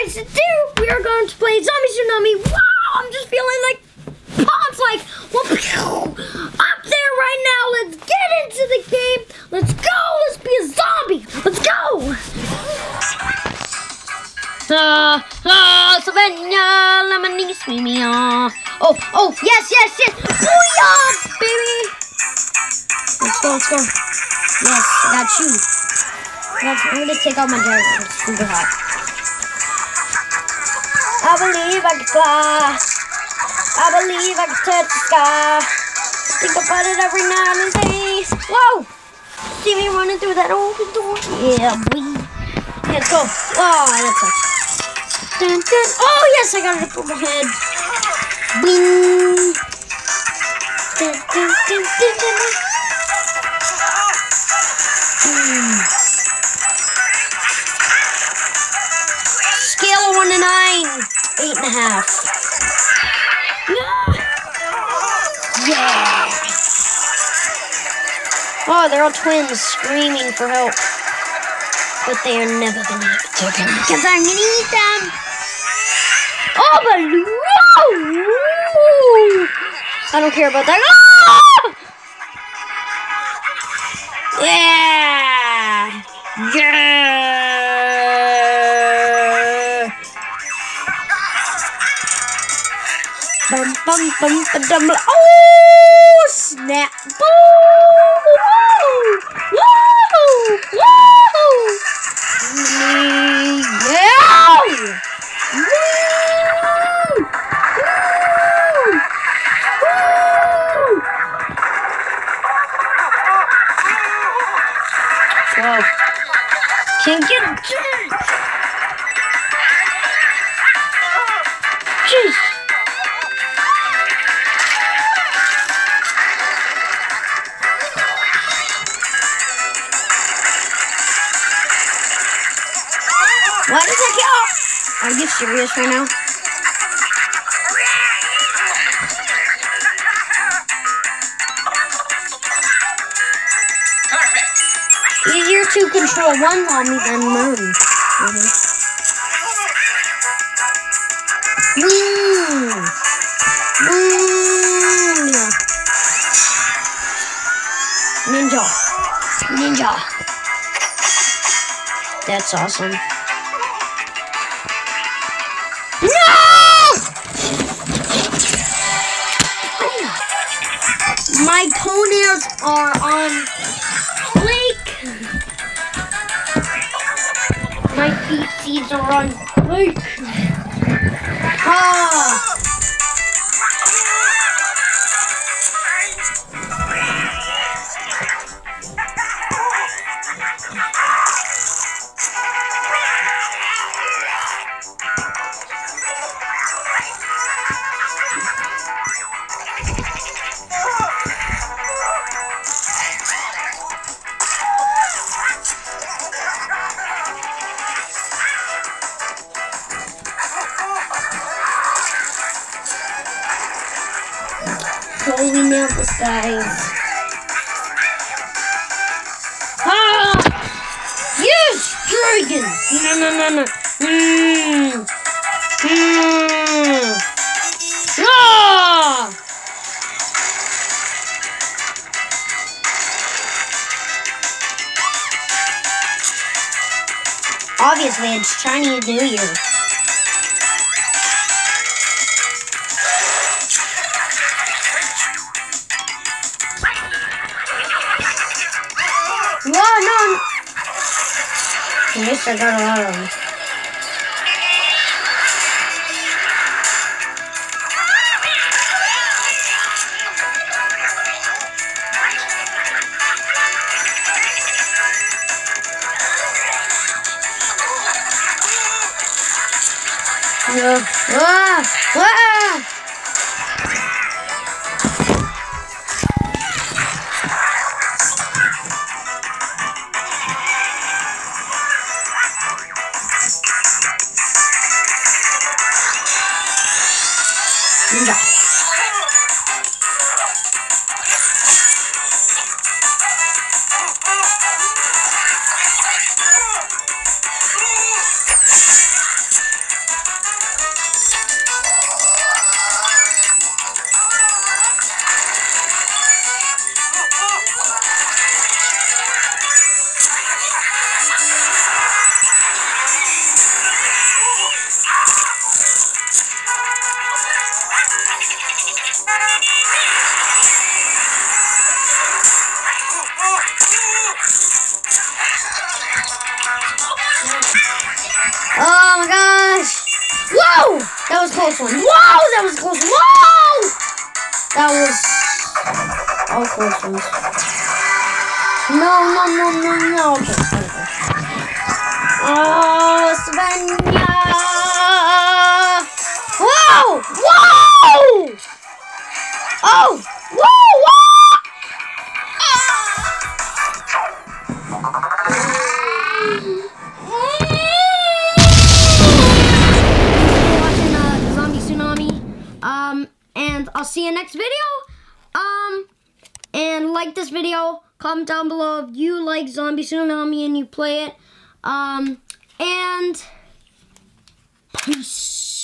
guys, today we are going to play Zombie Tsunami. Wow, I'm just feeling like bombs like up there right now. Let's get into the game. Let's go. Let's be a zombie. Let's go. Savannah, lemony, sweetie. Oh, yes. Booyah, baby. Let's go. Yes, I got you. I'm gonna take out my jacket. It's super hot. I believe I can fly. I believe I can touch the sky. Think about it every night and day. Whoa! See me running through that open door? Yeah, boy. Let's go. Oh, that sucks. Dun, dun. Oh, yes, I got it up over my head. Bing. Dun, dun, dun, dun, dun. Scale of 1 to 9, 8.5. Yeah. Oh, they're all twins screaming for help. But they are never gonna have to take them because I'm gonna eat them. Oh, but whoa! I don't care about that. Oh! Yeah! Bum, ba-dum. Oh, snap. Woo! Yeah! Whoa. Can't get it. Jeez. What is that? Oh! Are you serious right now? Easier to control one zombie than moon. Ninja. That's awesome. My toenails are on flake. My feetsies are on flake. Ah. Holy nailed this, guys. Ah! Yes! Dragon! No. Ah! Obviously, it's Chinese New Year. Whoa, no! At least I got a lot of them. Oh my gosh. Whoa! That was a close one. Whoa! That was a close one. Whoa! That was all close ones. No. Okay. Oh, Svenja! Whoa! Oh! Whoa! Watching Zombie Tsunami. And I'll see you next video. And like this video. Comment down below if you like Zombie Tsunami and you play it. And peace.